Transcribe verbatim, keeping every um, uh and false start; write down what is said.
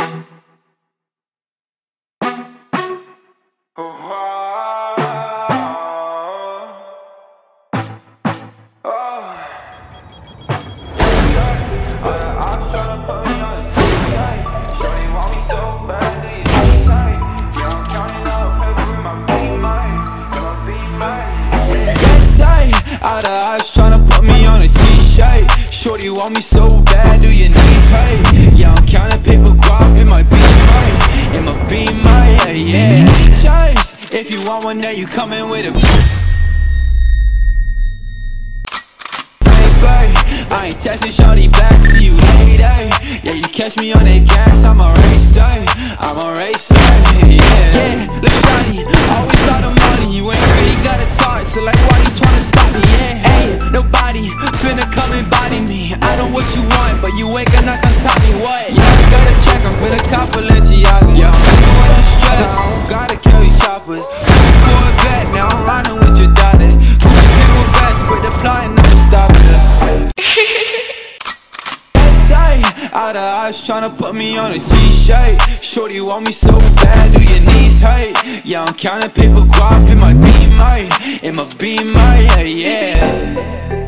Out of eyes tryna put me on a t-shirt. Shorty want me so bad, do your knees hurt? Yeah, I'm counting paper guap, it might be mine, it might be mine, yeah, yeah. Choice, if you want one, now you coming with a paper. I ain't texting shorty back, see you later. Yeah, you catch me on that gas, I'm a racer, I'm a racer, yeah. Yeah, look shawty, always all the money, you ain't really gotta talk, so like why you tryna stop me, yeah? Hey, nobody finna come and body me. I know what you want, but you ain't gonna come top me, what? Yeah, I gotta check, I'm finna cop Balenciagas. Yeah, I'm finna go to stress, I don't gotta carry choppers. Corvette, now I'm riding with your daughter. Gucci came with vest, but the plotting never stop it. Out of eyes tryna put me on a t-shirt. Shorty want me so bad, do your knees hurt? Yeah, I'm counting paper guap, it might be mine, it might be mine, yeah, yeah.